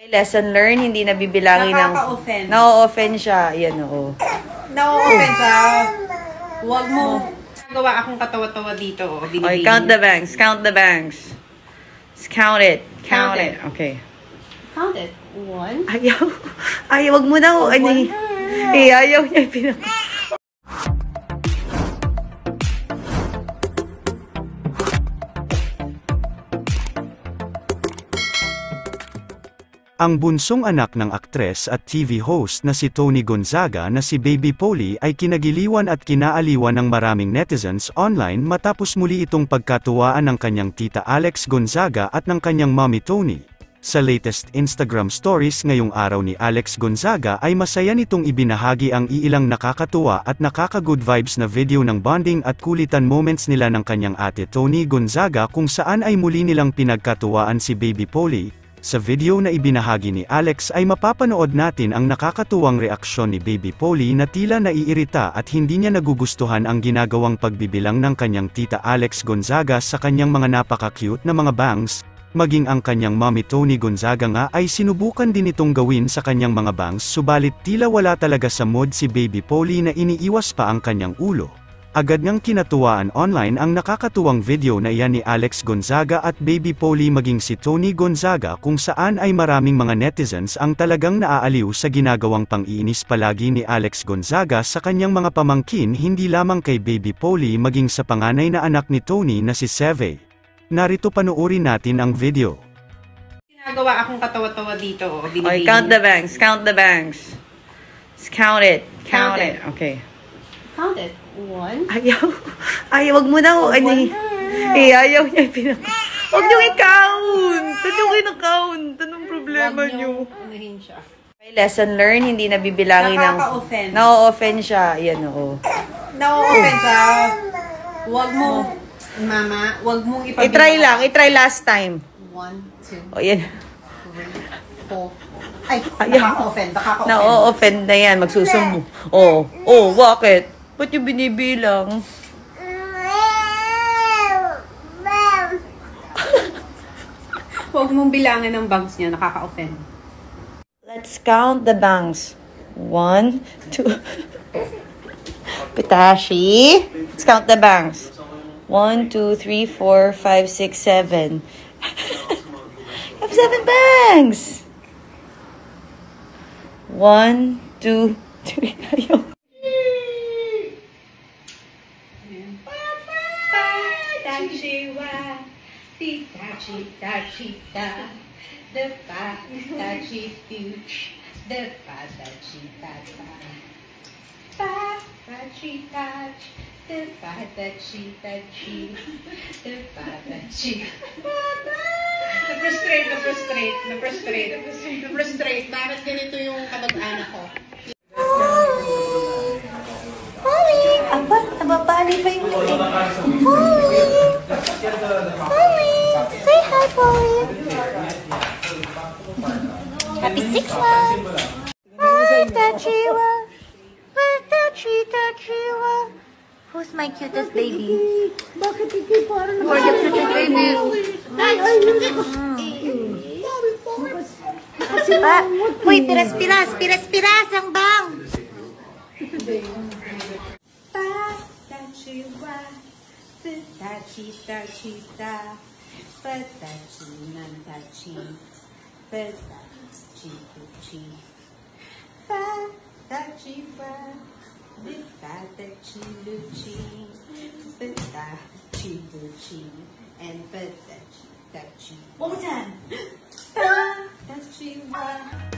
Lesson learned, hindi nabibilangin ng... Nakaka-offend. Na-offend siya. Yan, oo. Na-offend siya. Huwag mo. Gawa akong katawa-tawa dito. Okay, count the banks. Count the banks. Just count it. Count it. Okay. Count it. 1. Ayaw. Ayaw, wag mo daw. Ayaw niya. Ang bunsong anak ng aktres at TV host na si Tony Gonzaga na si Baby Polly ay kinagiliwan at kinaaliwan ng maraming netizens online matapos muli itong pagkatuwaan ng kanyang tita Alex Gonzaga at ng kanyang mommy Tony. Sa latest Instagram stories ngayong araw ni Alex Gonzaga ay masaya nitong ibinahagi ang iilang nakakatuwa at nakaka-good vibes na video ng bonding at kulitan moments nila ng kanyang ate Tony Gonzaga kung saan ay muli nilang pinagkatuwaan si Baby Polly. Sa video na ibinahagi ni Alex ay mapapanood natin ang nakakatuwang reaksyon ni Baby Polly na tila naiirita at hindi niya nagugustuhan ang ginagawang pagbibilang ng kanyang tita Alex Gonzaga sa kanyang mga napaka-cute na mga bangs. Maging ang kanyang mommy Tony Gonzaga nga ay sinubukan din itong gawin sa kanyang mga bangs subalit tila wala talaga sa mood si Baby Polly na iniiwas pa ang kanyang ulo. Agad ngang kinatuwaan online ang nakakatuwang video na iyan ni Alex Gonzaga at Baby Polly maging si Tony Gonzaga kung saan ay maraming mga netizens ang talagang naaaliw sa ginagawang pang-iinis palagi ni Alex Gonzaga sa kanyang mga pamangkin hindi lamang kay Baby Polly maging sa panganay na anak ni Tony na si Seve. Narito panoorin natin ang video. Ginagawa akong katawa-tawa dito. Okay, count the banks. Count the banks. Just count it. Count it. Okay. Count it. 1. Ayaw, wag mo daw. Ayaw niya. Huwag niyo i-count. Huwag niyo i-count. Anong problema niyo? Unahin siya. Okay, lesson learned, hindi nabibilangin ng... Nakaka-offend. Na-offend siya. Yan, oo. Na-offend siya. Huwag mo. Mama, huwag mong ipabilang. I-try lang. I-try last time. 1, 2, O, yan. 3, 4. Ay, nakaka-offend. Nakaka-offend. Na-offend na yan. Magsusumo. Oh, bakit? Ba't yung binibilang? Huwag mong bilangin ang bangs niya. Nakaka-offend. Let's count the bangs. 1, 2. Pitashi. Let's count the bangs. 1, 2, 3, 4, 5, 6, 7. You have 7 bangs. 1, 2, 3. Ayaw. Na-frustrate. Bakit ganito yung kamag-anak ko? Polly! Aba, nababali pa yung leeg. Polly! Polly! Say hi, Polly! Happy 6 months! Hi, Tachiwa! Hi, Tachiwa! Who's my cutest baby? Bakit hindi parang Who are the cutest baby? Uy, piras ang bang! Patachiwa, patachi-tachita, patachi-nantachi, patachi-tuchi, patachiwa, patachi-luchi, patachi-luchi, and patachi-tachi. One more time. Patachiwa.